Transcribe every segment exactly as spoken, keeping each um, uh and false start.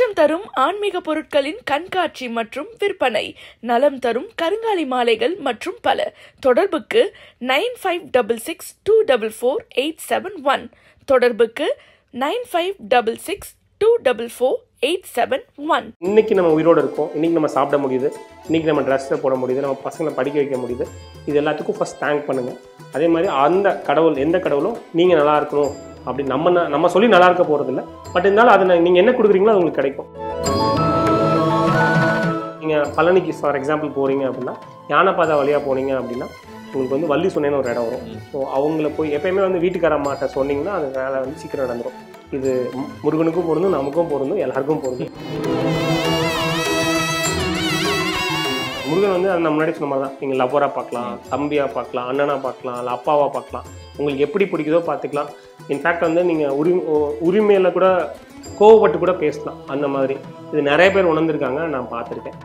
புண்ணியம் தரும் ஆன்மீக பொருட்களின் கண்காட்சி மற்றும் விற்பனை, நலம் தரும் கருங்காலி மாலைகள் மற்றும் பல. தொடர்புக்கு nine five double six two double four eight seven one. தொடர்புக்கு nine five double six two double four eight seven one. இன்னைக்கு நம்ம உயிரோடு இருக்கோம், இன்னைக்கு நம்ம சாப்பிட முடியுது, இன்னைக்கு நம்ம ட்ரெஸ்ஸை போட முடியுது, நம்ம பசங்களை படிக்க வைக்க முடியுது. இது எல்லாத்துக்கும் ஃபர்ஸ்ட் தேங்க் பண்ணுங்க. அதே மாதிரி அந்த கடவுள் எந்த கடவுளும் நீங்கள் நல்லா இருக்கணும் அப்படி நம்ம நம்ம சொல்லி நல்லா இருக்க போகிறது இல்லை. பட் இருந்தாலும் அதை நீங்கள் என்ன கொடுக்குறீங்களோ அது உங்களுக்கு கிடைக்கும். நீங்கள் பழனிக்கு ஃபார் எக்ஸாம்பிள் போகிறீங்க அப்படின்னா, யானைப்பாதை வழியாக போனீங்க அப்படின்னா உங்களுக்கு வந்து வள்ளி சொன்னேன்னு ஒரு இடம் வரும். ஸோ அவங்கள போய் எப்பயுமே வந்து வீட்டுக்கார அம்மாட்ட சொன்னீங்கன்னா அது வேலை வந்து சீக்கிரம் நடந்துடும். இது முருகனுக்கும் பொருந்தும், நமக்கும் பொருந்தும், எல்லாருக்கும் பொருந்தும். முருகன் வந்து அது நம்ம முன்னாடி சொன்ன மாதிரி தான். நீங்கள் லவ்வராக பார்க்கலாம், தம்பியாக பார்க்கலாம், அண்ணனாக பார்க்கலாம், இல்லை அப்பாவாக பார்க்கலாம். உங்களுக்கு எப்படி பிடிக்குதோ பார்த்துக்கலாம். இன்ஃபேக்ட் வந்து நீங்கள் உரி உரிமையில் கூட கோவப்பட்டு கூட பேசலாம். அந்த மாதிரி இது நிறைய பேர் உணர்ந்திருக்காங்க, நான் பார்த்துருக்கேன்.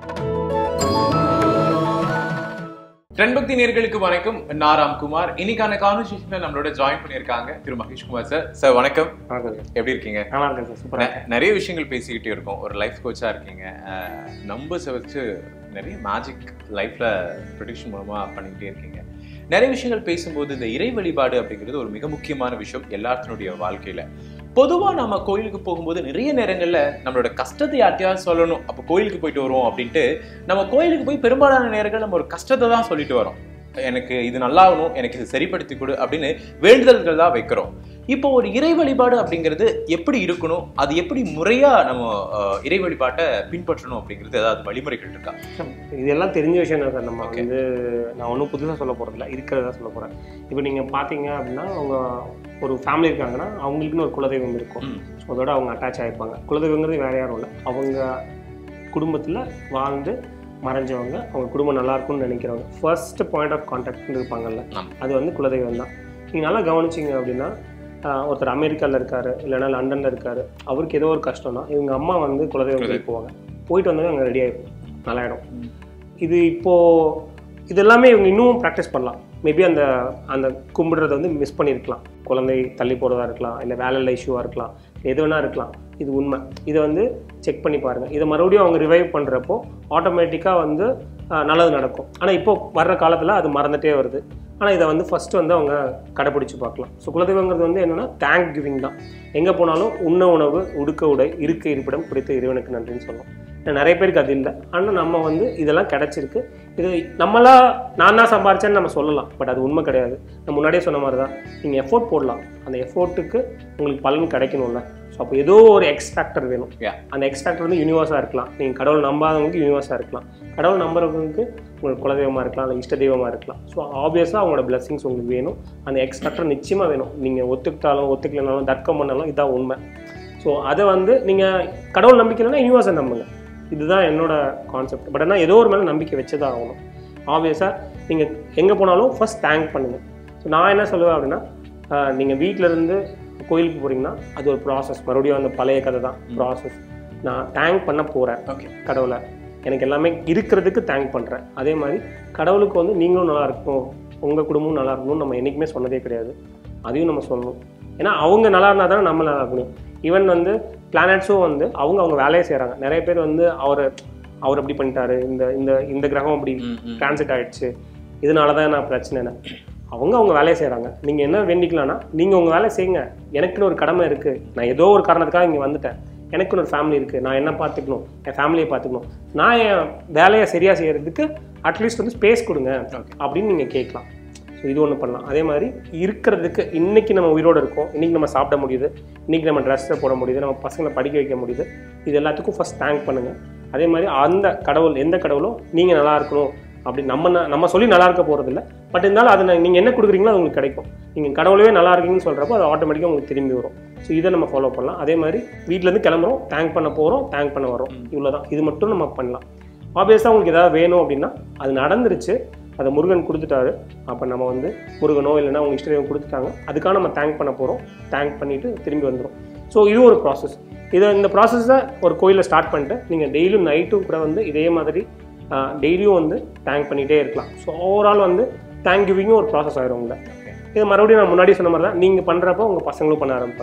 ட்ரெண்ட்பக்தி நேயர்களுக்கு வணக்கம். நான் ராம்குமார். இன்னைக்கான கான்வர்சேஷன்ல நம்மளோட ஜாயின் பண்ணியிருக்காங்க திரு மகேஷ்குமார் சார். சார் வணக்கம். எப்படி இருக்கீங்க? நல்லா இருக்கேன் சார். சூப்பராக. நிறைய விஷயங்கள் பேசிக்கிட்டே இருக்கோம். ஒரு லைஃப் கோச்சா இருக்கீங்க. நம்பர்ஸை வச்சு நிறைய மேஜிக் லைஃப்ல ப்ரெடிக்ஷன் மூலமா பண்ணிக்கிட்டே இருக்கீங்க. நிறைய விஷயங்கள் பேசும்போது இந்த இறை வழிபாடு அப்படிங்கிறது ஒரு மிக முக்கியமான விஷயம் எல்லாத்தினுடைய வாழ்க்கையில. பொதுவா நம்ம கோயிலுக்கு போகும்போது நிறைய நேரங்கள்ல நம்மளோட கஷ்டத்தை யார்ட்டையாவது சொல்லணும், அப்போ கோயிலுக்கு போயிட்டு வருவோம் அப்படின்ட்டு நம்ம கோயிலுக்கு போய் பெரும்பாலான நேரங்கள் நம்ம ஒரு கஷ்டத்தை தான் சொல்லிட்டு வரோம். எனக்கு இது நல்லாகணும், எனக்கு இது சரிப்படுத்தி கொடு அப்படின்னு வேண்டுதல்கள் தான் வைக்கிறோம். இப்போ ஒரு இறை வழிபாடு அப்படிங்கிறது எப்படி இருக்கணும், அது எப்படி முறையா நம்ம இறை வழிபாட்டை பின்பற்றணும் அப்படிங்கிறது ஏதாவது வழிமுறைகள் இருக்கா? இதெல்லாம் தெரிஞ்ச விஷயம் தான் சார். நம்ம வந்து நான் ஒன்றும் புதுசாக சொல்ல போகிறதில்ல, இருக்கிறதா சொல்ல போகிறேன். இப்போ நீங்கள் பார்த்தீங்க அப்படின்னா, அவங்க ஒரு ஃபேமிலி இருக்காங்கன்னா அவங்களுக்குன்னு ஒரு குலதெய்வம் இருக்கும். அதோட அவங்க அட்டாச் ஆகிருப்பாங்க. குலதெய்வங்கிறது வேற யாரும் இல்லை, அவங்க குடும்பத்தில் வாழ்ந்து மறைஞ்சவங்க, அவங்க குடும்பம் நல்லா இருக்கும்னு நினைக்கிறவங்க. ஃபர்ஸ்ட் பாயிண்ட் ஆஃப் கான்டாக்ட்னு இருப்பாங்கல்ல, அது வந்து குலதெய்வம் தான். நீங்கள் நல்லா கவனிச்சிங்க அப்படின்னா, ஒருத்தர் அமெரிக்காவில் இருக்காரு, இல்லைன்னா லண்டனில் இருக்காரு, அவருக்கு ஏதோ ஒரு கஷ்டம்னா இவங்க அம்மா வந்து குலதெய்வம் போவாங்க. போயிட்டு வந்தோடனே அங்கே ரெடி ஆகிடும், நல்லாயிடும். இது இப்போது இது எல்லாமே இவங்க இன்னும் ப்ராக்டிஸ் பண்ணலாம். மேபி அந்த அந்த கும்பிடுறத வந்து மிஸ் பண்ணியிருக்கலாம். குழந்தை தள்ளி போகிறதா இருக்கலாம், இல்லை வேலையில் இஷ்யூவாக இருக்கலாம், எது வேணா இருக்கலாம். இது உண்மை. இதை வந்து செக் பண்ணி பாருங்கள். இதை மறுபடியும் அவங்க ரிவைவ் பண்ணுறப்போ ஆட்டோமேட்டிக்காக வந்து நல்லது நடக்கும். ஆனால் இப்போ வர்ற காலத்தில் அது மறந்துகிட்டே வருது. ஆனால் இதை வந்து ஃபஸ்ட்டு வந்து அவங்க கடைப்பிடிச்சு பார்க்கலாம். ஸோ குலதெய்வங்கிறது வந்து என்னென்னா தேங்க் கிவிங் தான். எங்கே போனாலும் உண்ண உணவு, உடுக்க உடை, இருக்க இருப்பிடம், பிடித்த இறைவனுக்கு நன்றின்னு சொல்லணும். நிறைய பேருக்கு அது இல்லை. ஆனால் நம்ம வந்து இதெல்லாம் கிடச்சிருக்கு. இது நம்மளா நான் தான் சம்பாரிச்சேன்னு நம்ம சொல்லலாம், பட் அது உண்மை கிடையாது. நான் முன்னாடியே சொன்ன மாதிரி தான். நீங்கள் எஃபோர்ட் போடலாம், அந்த எஃபோர்ட்டுக்கு உங்களுக்கு பலன் கிடைக்கணும்ல. ஸோ அப்போ ஏதோ ஒரு எக்ஸ் ஃபேக்டர் வேணும். அந்த எக்ஸ் ஃபேக்டர் வந்து யூனிவர்ஸாக இருக்கலாம். நீங்கள் கடவுள் நம்பாதவங்களுக்கு யூனிவர்ஸாக இருக்கலாம், கடவுள் நம்புறவங்களுக்கு உங்களுக்கு குலதெய்வமாக இருக்கலாம், இல்லை இஷ்ட தெய்வமாக இருக்கலாம். ஸோ ஆப்வியஸாக அவங்களோட பிளெஸிங்ஸ் உங்களுக்கு வேணும். அந்த எக்ஸ் ஃபேக்டர் நிச்சயமாக வேணும். நீங்கள் ஒத்துக்கிட்டாலும் ஒத்துக்கலனாலும் தர்க்கம் பண்ணாலும் இதுதான் உண்மை. ஸோ அதை வந்து நீங்கள் கடவுள் நம்பிக்கைனா யூனிவர்ஸை நம்புங்க. இதுதான் என்னோட கான்செப்ட். பட் ஆனால் ஏதோ ஒரு மேலே நம்பிக்கை வச்சுதான் ஆகணும். ஆப்வியஸாக நீங்கள் எங்கே போனாலும் ஃபர்ஸ்ட் தேங்க் பண்ணுங்கள். ஸோ நான் என்ன சொல்லுவேன் அப்படின்னா, நீங்கள் வீட்டிலேருந்து கோயிலுக்கு போகிறீங்கன்னா அது ஒரு ப்ராசஸ். மறுபடியும் அந்த பழைய கதை தான் ப்ராசஸ். நான் தேங்க் பண்ண போகிறேன் ஓகே கடவுளை, எனக்கு எல்லாமே இருக்கிறதுக்கு தேங்க் பண்ணுறேன். அதே மாதிரி கடவுளுக்கு வந்து நீங்களும் நல்லா இருக்கணும், உங்கள் குடும்பமும் நல்லா இருக்கணும்னு நம்ம என்றைக்குமே சொன்னதே கிடையாது. அதையும் நம்ம சொல்லணும். ஏன்னா அவங்க நல்லா இருந்தால் தானே நம்ம நல்லா இருக்கணும். ஈவன் வந்து பிளானட்ஸும் வந்து அவங்க அவங்க வேலையை செய்கிறாங்க. நிறைய பேர் வந்து அவர் அவர் அப்படி பண்ணிட்டாரு, இந்த இந்த இந்த கிரகம் அப்படி டிரான்சிட் ஆகிடுச்சு, இதனால தான் நான் பிரச்சனை. அவங்க அவங்க வேலையை செய்கிறாங்க. நீங்கள் என்ன வேண்டிக்கலாம்னா, நீங்கள் உங்கள் வேலையை செய்யுங்க. எனக்குன்னு ஒரு கடமை இருக்குது, நான் ஏதோ ஒரு காரணத்துக்காக இங்கே வந்துட்டேன், எனக்குன்னு ஒரு ஃபேமிலி இருக்குது, நான் என்ன பார்த்துக்கணும், என் ஃபேமிலியை பார்த்துக்கணும், நான் என் வேலையை சரியாக செய்கிறதுக்கு அட்லீஸ்ட் வந்து ஸ்பேஸ் கொடுங்க அப்படின்னு நீங்கள் கேட்கலாம். ஸோ இது ஒன்று பண்ணலாம். அதே மாதிரி இருக்கிறதுக்கு இன்றைக்கி நம்ம உயிரோடு இருக்கோம், இன்றைக்கி நம்ம சாப்பிட முடியுது, இன்றைக்கி நம்ம ட்ரெஸ்ஸை போட முடியுது, நம்ம பசங்களை படிக்க வைக்க முடியுது. இது எல்லாத்துக்கும் ஃபஸ்ட் தேங்க் பண்ணுங்கள். அதே மாதிரி அந்த கடவுள் எந்த கடவுளும் நீங்கள் நல்லா இருக்கணும் அப்படி நம்ம நம்ம சொல்லி நல்லா இருக்க போகிறதில்ல. பட் இருந்தாலும் அதை நீங்கள் என்ன கொடுக்குறீங்களோ அது உங்களுக்கு கிடைக்கும். நீங்கள் கடவுளவே நல்லா இருக்கீங்கன்னு சொல்கிறப்போ அது ஆட்டோமேட்டிக்காக உங்களுக்கு திரும்பி வரும். ஸோ இதை நம்ம ஃபாலோ பண்ணலாம். அதே மாதிரி வீட்டிலேருந்து கிளம்புறோம், தேங்க் பண்ண போகிறோம், தேங்க் பண்ண வரோம், இவ்வளோ தான். இது மட்டும் நம்ம பண்ணலாம். ஆப்வியஸாக உங்களுக்கு ஏதாவது வேணும் அப்படின்னா அது நடந்துருச்சு, அதை முருகன் கொடுத்துட்டாரு, அப்போ நம்ம வந்து முருகனோ இல்லைன்னா அவங்க இஷ்ட தெய்வம் கொடுத்துட்டாங்க, அதுக்காக நம்ம தேங்க் பண்ண போகிறோம், தேங்க் பண்ணிவிட்டு திரும்பி வந்துடும். ஸோ இது ஒரு ப்ராசஸ். இதை இந்த ப்ராசஸை ஒரு கோயிலில் ஸ்டார்ட் பண்ணிட்டு நீங்கள் டெய்லியும் நைட்டும் கூட வந்து இதே மாதிரி டெய்லியும் வந்து தேங்க் பண்ணிகிட்டே இருக்கலாம். ஸோ ஓவரால் வந்து தேங்க் கிவிங்கும் ஒரு ப்ராசஸ் ஆகிடும் உங்களை. இது மறுபடியும் நான் முன்னாடி சொன்ன மாதிரி தான், நீங்கள் பண்ணுறப்போ உங்கள் பசங்களும் பண்ண ஆரம்பிப்பாங்க,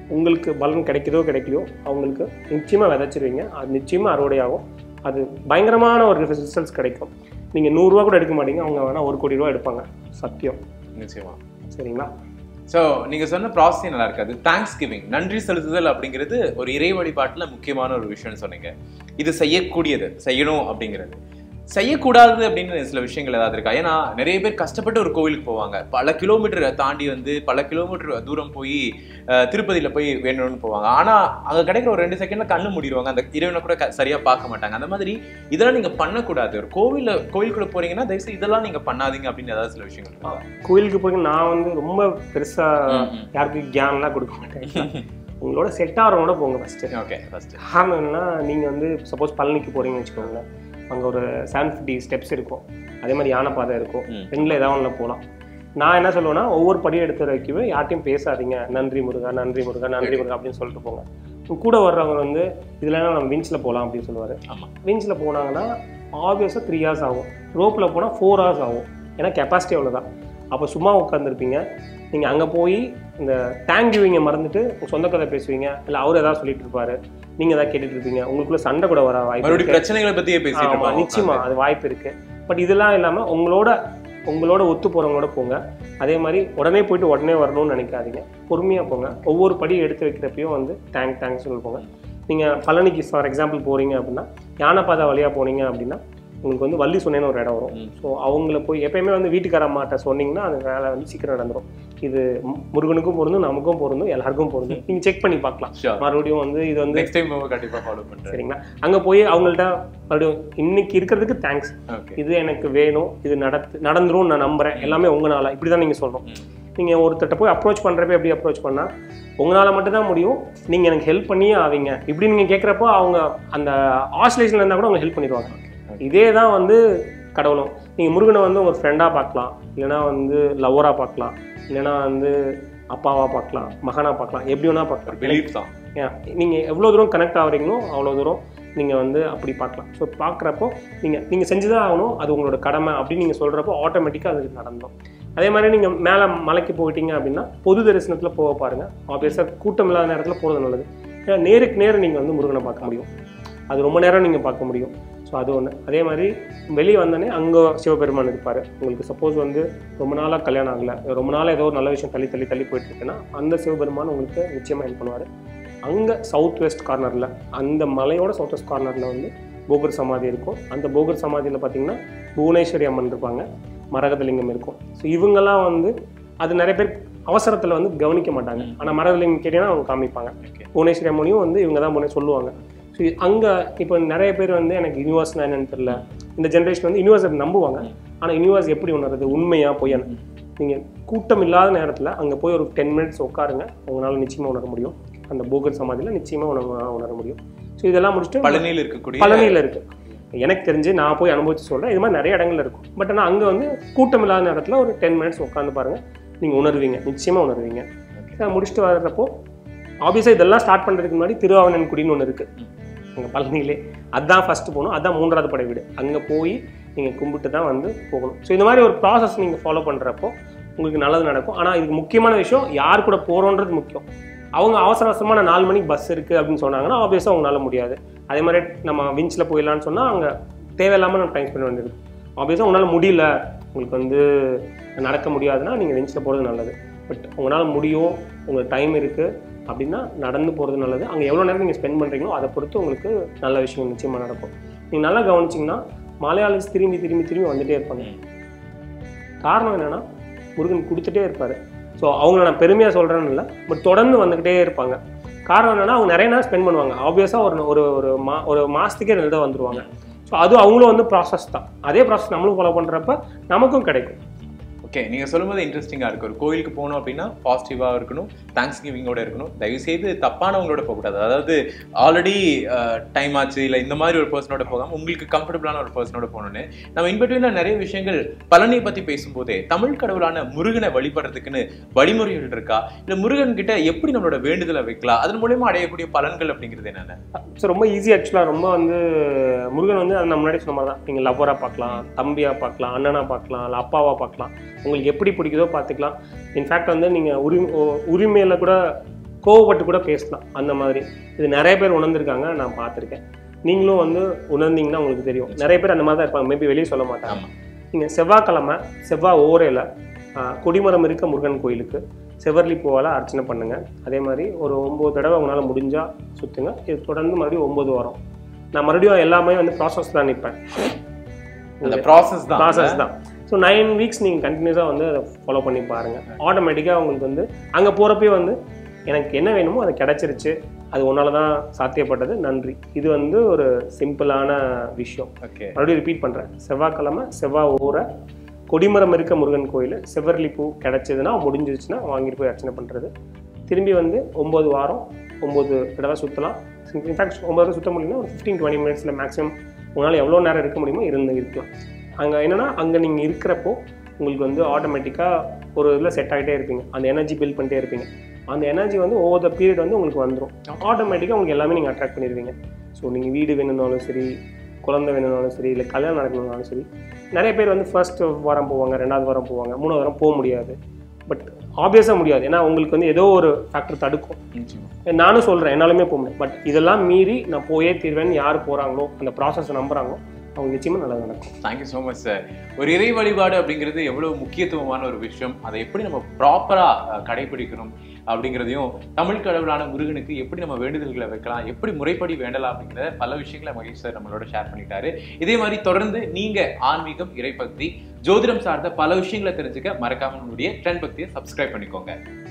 உங்களுக்கு பலன் கிடைக்குதோ கிடைக்கலையோ அவங்களுக்கு நிச்சயமாக விதைச்சிருவீங்க. அது நிச்சயமாக அறுவடையாகும். அது பயங்கரமான ஒரு ரிசல்ட்ஸ் கிடைக்கும். நீங்கள் நூறுரூவா கூட எடுக்க மாட்டீங்க, அவங்க வேணால் ஒரு கோடி ரூபா எடுப்பாங்க. சத்தியம். நிச்சயமா. சரிங்களா? ஸோ நீங்கள் சொன்ன ப்ராசஸே நல்லா இருக்காது. தேங்க்ஸ் கிவிங், நன்றி செலுத்துதல் அப்படிங்கிறது ஒரு இறை வழிபாட்டில் முக்கியமான ஒரு விஷயம்னு சொன்னீங்க. இது செய்யக்கூடியது, செய்யணும் அப்படிங்கிறது. செய்யக்கூடாது அப்படின்னு சில விஷயங்கள் ஏதாவது இருக்கா? ஏன்னா நிறைய பேர் கஷ்டப்பட்டு ஒரு கோவிலுக்கு போவாங்க, பல கிலோமீட்டர் தாண்டி வந்து பல கிலோமீட்டர் தூரம் போய் திருப்பதியில் போய் வேணும்னு போவாங்க. ஆனால் அங்கே கிடைக்கிற ஒரு ரெண்டு செகண்ட்ல கண்ணு மூடிடுவாங்க, அந்த இறைவனை கூட சரியாக பார்க்க மாட்டாங்க. அந்த மாதிரி இதெல்லாம் நீங்கள் பண்ணக்கூடாது. ஒரு கோவிலில் கோவிலுக்குள்ள போறீங்கன்னா தயவுசெய்து இதெல்லாம் நீங்கள் பண்ணாதீங்க அப்படின்னு ஏதாவது சில விஷயங்கள் இருக்கா? கோவிலுக்கு போய் நான் வந்து ரொம்ப பெருசாக யாருக்கும் கியான்லாம் கொடுக்க மாட்டேன். உங்களோட செட் ஆகிறவங்களோட போங்க ஃபஸ்ட்டு. ஓகே, ஃபஸ்ட்டு காரணம் என்னன்னா, நீங்கள் வந்து சப்போஸ் பழனிக்கு போகிறீங்கன்னு வச்சுக்கோங்களேன், அங்கே ஒரு செவன் ஃபிஃப்டி ஸ்டெப்ஸ் இருக்கும், அதே மாதிரி யானை பாதை இருக்கும், ரெண்டில் ஏதாவது ஒன்றில் போகலாம். நான் என்ன சொல்லுவேன்னா, ஒவ்வொரு படியும் எடுத்து வைக்கவே யார்ட்டையும் பேசாதீங்க, நன்றி முருகா நன்றி முருகா நன்றி முருகா அப்படின்னு சொல்லிட்டு போங்க. கூட வர்றவங்க வந்து இதில் நம்ம விஞ்சில் போகலாம் அப்படின்னு சொல்லுவார். ஆமாம், விஞ்சில் போனாங்கன்னா ஆப்வியஸாக த்ரீ ஹவர்ஸ் ஆகும், ரோப்பில் போனால் ஃபோர் ஹவர்ஸ் ஆகும். ஏன்னா கெப்பாசிட்டி அவ்வளோதான். அப்போ சும்மா உட்காந்துருப்பீங்க. நீங்கள் அங்கே போய் இந்த தேங்க் கிவிங்கை மறந்துட்டு சொந்த கதை பேசுவீங்க, இல்லை அவர் ஏதாவது சொல்லிட்டு இருப்பாரு, நீங்கள் ஏதாவது கேட்டுட்டு இருப்பீங்க, உங்களுக்குள்ள சண்டை கூட வர வாய்ப்பு, பிரச்சனைகளை பற்றியே பேசிட்டு நிச்சயமா அது வாய்ப்பு இருக்கு. பட் இதெல்லாம் இல்லாமல் உங்களோட உங்களோட ஒத்து போகிறவங்களோட போங்க. அதே மாதிரி உடனே போயிட்டு உடனே வரணும்னு நினைக்காதீங்க, பொறுமையாக போங்க. ஒவ்வொரு படியும் எடுத்து வைக்கிறப்பையும் வந்து தேங்க் தேங்க்ஸ் சொல்லி போங்க. நீங்கள் பழனிக்கு ஃபார் எக்ஸாம்பிள் போகிறீங்க அப்படின்னா, யானைப்பாதை வழியாக போனீங்க அப்படின்னா உங்களுக்கு வந்து வள்ளி சொன்னேன்னு ஒரு இடம் வரும். ஸோ அவங்கள போய் எப்பயுமே வந்து வீட்டுக்கார அம்மாட்ட சொன்னீங்கன்னா அந்த வேலை வந்து சீக்கிரம் நடந்துடும். இது முருகனுக்கும் பொருந்தும், நமக்கும் பொருந்தும், எல்லாருக்கும் பொருந்தும். நீங்கள் செக் பண்ணி பார்க்கலாம். மறுபடியும் வந்து இது வந்து நெக்ஸ்ட் டைம் கண்டிப்பாக ஃபாலோ பண்ணுறேன். சரிங்களா? அங்கே போய் அவங்கள்ட்ட மறுபடியும் இன்னைக்கு இருக்கிறதுக்கு தேங்க்ஸ், இது எனக்கு வேணும், இது நடத்து நடந்துரும் நான் நம்புறேன், எல்லாமே உங்களால், இப்படி தான் நீங்கள் சொல்லணும். நீங்கள் ஒருத்தட்ட போய் அப்ரோச் பண்ணுறப்ப எப்படி அப்ரோச் பண்ணால் உங்களால் மட்டும்தான் முடியும், நீங்கள் எனக்கு ஹெல்ப் பண்ணியே ஆவீங்க இப்படி நீங்கள் கேட்குறப்போ அவங்க அந்த ஆஸ்லேஷனில் இருந்தால் கூட அவங்க ஹெல்ப் பண்ணிடுவாங்க. இதே தான் வந்து கடவுளும். நீங்கள் முருகனை வந்து உங்கள் ஃப்ரெண்டாக பார்க்கலாம், இல்லைனா வந்து லவ்வராக பார்க்கலாம், இல்லைனா வந்து அப்பாவாக பார்க்கலாம், மகனாக பார்க்கலாம், எப்படி வேணா பார்க்கலாம். பிலீஃப் தான். ஏன் நீங்கள் எவ்வளோ தூரம் கனெக்ட் ஆகிறீங்களோ அவ்வளோ தூரம் நீங்கள் வந்து அப்படி பார்க்கலாம். ஸோ பார்க்குறப்போ நீங்கள் நீங்கள் செஞ்சு தான் ஆகணும், அது உங்களோட கடமை அப்படின்னு நீங்கள் சொல்கிறப்போ ஆட்டோமேட்டிக்காக அது நடந்துடும். அதே மாதிரி நீங்கள் மேலே மலைக்கு போயிட்டீங்க அப்படின்னா பொது தரிசனத்தில் போக பாருங்கள். ஆப்வியஸாக கூட்டம் இல்லாத நேரத்தில் போகிறது நல்லது. ஏன்னா நேருக்கு நேரம் நீங்கள் வந்து முருகனை பார்க்க முடியும், அது ரொம்ப நேரம் நீங்கள் பார்க்க முடியும். ஸோ அது ஒன்று. அதே மாதிரி வெளியே வந்தோடனே அங்கே சிவபெருமான் இருப்பார். உங்களுக்கு சப்போஸ் வந்து ரொம்ப நாளாக கல்யாணம் ஆகலை, ரொம்ப நாளாக ஏதோ ஒரு நல்ல விஷயம் தள்ளி தள்ளி தள்ளி போயிட்டு இருக்குன்னா அந்த சிவபெருமான் உங்களுக்கு நிச்சயமாக ஹெல்ப் பண்ணுவார். அங்கே சவுத் வெஸ்ட் கார்னரில், அந்த மலையோட சவுத் வெஸ்ட் கார்னரில் வந்து போகர் சமாதி இருக்கும். அந்த போகர் சமாதியில் பார்த்தீங்கன்னா புவனேஸ்வரி அம்மன் இருப்பாங்க, மரகதலிங்கம் இருக்கும். ஸோ இவங்கெல்லாம் வந்து அது நிறைய பேர் அவசரத்தில் வந்து கவனிக்க மாட்டாங்க, ஆனால் மரகதலிங்கம் கேட்டீங்கன்னா அவங்க காமிப்பாங்க. புவனேஸ்வரி அம்மனையும் வந்து இவங்க தான் முன்னே சொல்லுவாங்க. ஸோ அங்கே இப்போ நிறைய பேர் வந்து எனக்கு யூனிவர்ஸ்னா என்னன்னு தெரியல, இந்த ஜென்ரேஷன் வந்து யூனிவர்ஸை நம்புவாங்க, ஆனால் யூனிவர்ஸ் எப்படி உணர்றது, உண்மையாக பொய்யான்னு. நீங்கள் கூட்டம் இல்லாத நேரத்தில் அங்கே போய் ஒரு டென் மினிட்ஸ் உட்காருங்க, உங்களால் நிச்சயமாக உணர முடியும். அந்த போகர் சமாதியில் நிச்சயமாக உணர உணர முடியும். ஸோ இதெல்லாம் முடிச்சுட்டு பழனியில் இருக்கக்கூடிய பழனியில் இருக்குது, எனக்கு தெரிஞ்சு நான் போய் அனுபவிச்சு சொல்கிறேன். இது மாதிரி நிறைய இடங்கள் இருக்கும். பட் ஆனால் அங்கே வந்து கூட்டம் இல்லாத நேரத்தில் ஒரு டென் மினிட்ஸ் உட்காந்து பாருங்கள், நீங்கள் உணர்வீங்க, நிச்சயமாக உணர்வீங்க. முடிச்சுட்டு வர்றப்போ ஆப்வியஸாக இதெல்லாம் ஸ்டார்ட் பண்ணுறதுக்கு முன்னாடி திருவாவணன்குடின்னு ஒன்று இருக்குது அங்கே பழனியிலே. அதுதான் ஃபஸ்ட்டு போகணும், அதுதான் மூன்றாவது படை வீடு. அங்கே போய் நீங்கள் கும்பிட்டு தான் வந்து போகணும். ஸோ இந்த மாதிரி ஒரு ப்ராசஸ் நீங்கள் ஃபாலோ பண்ணுறப்போ உங்களுக்கு நல்லது நடக்கும். ஆனால் இதுக்கு முக்கியமான விஷயம் யார் கூட போகிறோன்றது முக்கியம். அவங்க அவசர அவசரமான நாலு மணிக்கு பஸ் இருக்குது அப்படின்னு சொன்னாங்கன்னா ஆப்வியஸாக அவங்களால முடியாது. அதே மாதிரி நம்ம விஞ்சில் போயிடலான்னு சொன்னால் அங்கே தேவையில்லாமல் நம்ம டைம் ஸ்பெண்ட் பண்ணிருக்கு. ஆப்வியஸாக உங்களால் முடியல, உங்களுக்கு வந்து நடக்க முடியாதுன்னா நீங்கள் விஞ்சில் போகிறது நல்லது. பட் உங்களால் முடியும், உங்களுக்கு டைம் இருக்குது அப்படின்னா நடந்து போகிறது நல்லது. அங்கே எவ்வளோ நேரம் நீங்கள் ஸ்பெண்ட் பண்ணுறீங்களோ அதை பொறுத்து உங்களுக்கு நல்ல விஷயம் நிச்சயமாக நடக்கும். நீங்கள் நல்லா கவனிச்சிங்கன்னா மலையாளிஸ் திரும்பி திரும்பி திரும்பி வந்துகிட்டே இருப்பாங்க. காரணம் என்னென்னா முருகன் கொடுத்துட்டே இருப்பார். ஸோ அவங்கள நான் பெருமையாக சொல்கிறேன்னு இல்லை, பட் தொடர்ந்து வந்துக்கிட்டே இருப்பாங்க. காரணம் என்னென்னா அவங்க நிறைய நேரம் ஸ்பெண்ட் பண்ணுவாங்க. ஆப்வியஸாக ஒரு ஒரு ஒரு மா ஒரு மாதத்துக்கே ரெண்டு தான் வந்துடுவாங்க. ஸோ அது அவங்களும் வந்து ப்ராசஸ் தான். அதே ப்ராசஸ் நம்மளும் ஃபாலோ பண்ணுறப்ப நமக்கும் கிடைக்கும். ஓகே, நீங்கள் சொல்லும்போது இன்ட்ரெஸ்டிங்காக இருக்குது. ஒரு கோயிலுக்கு போகணும் அப்படின்னா பாசிட்டிவாக இருக்கணும், தேங்க்ஸ் கிவிங்கோட இருக்கணும். தயவுசெய்து தப்பானவங்களோட போகக்கூடாது. அதாவது ஆல்ரெடி டைம் ஆச்சு இல்லை இந்த மாதிரி ஒரு பர்சனோட போகாமல் உங்களுக்கு கம்ஃபர்டபுளான ஒரு பர்சனோட போகணுன்னு நம்ம இன்பிட்வீனில் நிறைய விஷயங்கள் பழனியை பற்றி பேசும்போதே தமிழ் கடவுளான முருகனை வழிபடுறதுக்குன்னு வழிமுறைகள் இருக்கா, இல்லை முருகன் கிட்ட எப்படி நம்மளோட வேண்டுதலை வைக்கலாம், அதன் மூலயமா அடையக்கூடிய பலன்கள் அப்படிங்கிறது என்னென்ன? ஸோ ரொம்ப ஈஸி ஆக்சுவலாக. ரொம்ப வந்து முருகன் வந்து நம்ம முன்னாடி சொன்ன மாதிரி தான். நீங்கள் லவ்வராக பார்க்கலாம், தம்பியாக பார்க்கலாம், அண்ணனாக பார்க்கலாம், இல்லை அப்பாவாக பார்க்கலாம், உங்களுக்கு எப்படி பிடிக்குதோ பார்த்துக்கலாம். இன்ஃபேக்ட் வந்து நீங்கள் உரி உரிமையில் கூட கோவப்பட்டு கூட பேசலாம். அந்த மாதிரி இது நிறைய பேர் உணர்ந்திருக்காங்க, நான் பார்த்துருக்கேன். நீங்களும் வந்து உணர்ந்தீங்கன்னா உங்களுக்கு தெரியும். நிறைய பேர் அந்த மாதிரி தான் இருப்பாங்க, மேபி வெளியே சொல்ல மாட்டாங்க. நீங்கள் செவ்வாய்க்கிழமை செவ்வாய் ஓரையில் கொடிமரம் இருக்க முருகன் கோயிலுக்கு செவ்வரளி பூவால் அர்ச்சனை பண்ணுங்கள். அதே மாதிரி ஒரு ஒம்பது தடவை உங்களால் முடிஞ்சால் சுற்றுங்க. இது தொடர்ந்து மறுபடியும் ஒம்பது வாரம். நான் மறுபடியும் எல்லாமே வந்து ப்ராசஸ் தான் நிற்பேன். ப்ராசஸ் தான் ப்ராசஸ் தான் ஸோ நைன் வீக்ஸ் நீங்கள் கண்டினியூஸாக வந்து அதை ஃபாலோ பண்ணி பாருங்கள். ஆட்டோமேட்டிக்காக உங்களுக்கு வந்து அங்கே போகிறப்பே வந்து எனக்கு என்ன வேணுமோ அது கிடச்சிருச்சு, அது ஒன்றால் தான் சாத்தியப்பட்டது, நன்றி. இது வந்து ஒரு சிம்பிளான விஷயம். ஓகே, மறுபடியும் ரிப்பீட் பண்ணுறேன். செவ்வாய்க்கிழமை செவ்வாய் ஊரை கொடிமரம் இருக்க முருகன் கோயில் செவ்வரளி பூ கிடச்சிதுன்னா முடிஞ்சிருச்சுன்னா வாங்கிட்டு போய் அர்ச்சனை பண்ணுறது. திரும்பி வந்து ஒம்பது வாரம் ஒம்பது தடவை சுற்றலாம். இன்ஃபேக்ட் ஒம்பது தடவை சுற்ற முடியும்னா ஒரு ஃபிஃப்டீன் டுவெண்ட்டி மினிட்ஸில் மேக்ஸிமம் உங்களால் எவ்வளோ நேரம் இருக்க முடியுமோ இருந்து இருக்கலாம். அங்கே என்னென்னா அங்கே நீங்கள் இருக்கிறப்போ உங்களுக்கு வந்து ஆட்டோமேட்டிக்காக ஒரு இதில் செட் ஆகிட்டே இருப்பீங்க. அந்த எனர்ஜி பில்ட் பண்ணிட்டே இருப்பீங்க. அந்த எனர்ஜி வந்து ஓவர் த பீரியட் வந்து உங்களுக்கு வந்துடும். ஆட்டோமேட்டிக்காக உங்களுக்கு எல்லாமே நீங்கள் அட்ராக்ட் பண்ணிடுவீங்க. ஸோ நீங்கள் வீடு வேணும்னாலும் சரி, குழந்தை வேணும்னாலும் சரி, இல்லை கல்யாணம் நடக்கணும்னாலும் சரி. நிறைய பேர் வந்து ஃபர்ஸ்ட் வாரம் போவாங்க, ரெண்டாவது வாரம் போவாங்க, மூணாவது வாரம் போக முடியாது. பட் ஆப்வியஸாக முடியாது, ஏன்னா உங்களுக்கு வந்து ஏதோ ஒரு ஃபேக்டர் தடுக்கும். நானும் சொல்கிறேன் என்னாலுமே போக முடியும். பட் இதெல்லாம் மீறி நான் போயே தீர்வேன்னு யார் போகிறாங்களோ, அந்த ப்ராசஸை நம்புகிறாங்களோ, அவங்க நிச்சயமாக நல்லா நடக்கும். Thank you so much sir. ஒரு இறை வழிபாடு அப்படிங்கிறது எவ்வளோ முக்கியத்துவமான ஒரு விஷயம், அதை எப்படி நம்ம ப்ராப்பராக கடைபிடிக்கணும் அப்படிங்கிறதையும், தமிழ் கடவுளான முருகனுக்கு எப்படி நம்ம வேண்டுதல்களை வைக்கலாம், எப்படி முறைப்படி வேண்டலாம் அப்படிங்கிற பல விஷயங்களை மகேஷ் சார் நம்மளோட ஷேர் பண்ணிட்டாரு. இதே மாதிரி தொடர்ந்து நீங்கள் ஆன்மீகம், இறைபக்தி, ஜோதிடம் சார்ந்த பல விஷயங்களை தெரிஞ்சுக்க மறக்காம நம்மளுடைய ட்ரெண்ட் பக்தியை சப்ஸ்கிரைப் பண்ணிக்கோங்க.